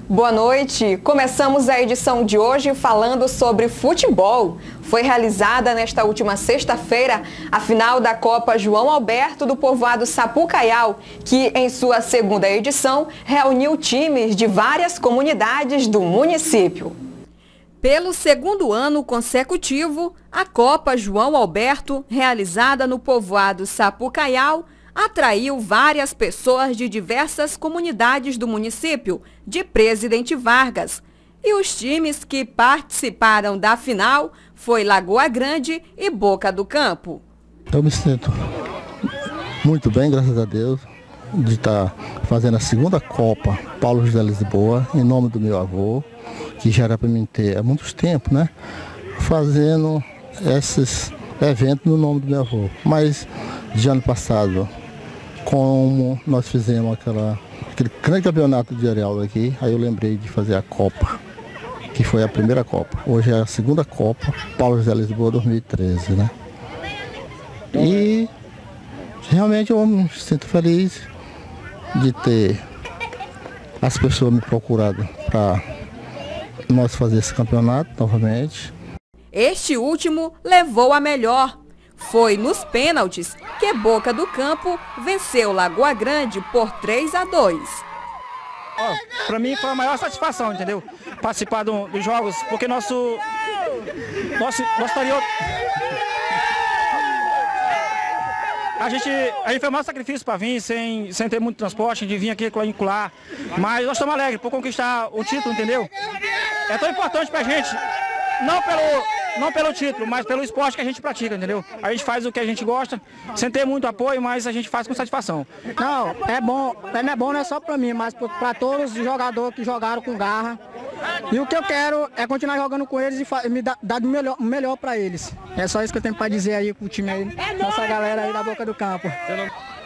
Boa noite. Começamos a edição de hoje falando sobre futebol. Foi realizada nesta última sexta-feira a final da Copa João Alberto do povoado Sapucaial, que em sua segunda edição reuniu times de várias comunidades do município. Pelo segundo ano consecutivo, a Copa João Alberto, realizada no povoado Sapucaial, atraiu várias pessoas de diversas comunidades do município de Presidente Vargas. E os times que participaram da final foi Lagoa Grande e Boca do Campo. Eu me sinto muito bem, graças a Deus, de estar fazendo a segunda Copa Paulo José Lisboa, em nome do meu avô, que já era para mim ter há muitos tempos, né? Fazendo esses eventos no nome do meu avô. Mas de ano passado, como nós fizemos aquele grande campeonato de areal aqui, aí eu lembrei de fazer a Copa, que foi a primeira Copa. Hoje é a segunda Copa, Paulo José Lisboa 2013, né? E realmente eu me sinto feliz de ter as pessoas me procurado para nós fazer esse campeonato novamente. Este último levou a melhor. Foi nos pênaltis que Boca do Campo venceu Lagoa Grande por 3-2. Para mim foi a maior satisfação, entendeu? Participar dos jogos, porque nosso A gente fez o maior sacrifício para vir, sem ter muito transporte, de vir aqui lá. Mas nós estamos alegres por conquistar o título, entendeu? É tão importante pra gente, não pelo título, mas pelo esporte que a gente pratica, entendeu? A gente faz o que a gente gosta, sem ter muito apoio, mas a gente faz com satisfação. Não, é bom não é só para mim, mas para todos os jogadores que jogaram com garra. E o que eu quero é continuar jogando com eles e me dar o melhor para eles. É só isso que eu tenho para dizer aí com o time aí, nossa galera aí da Boca do Campo.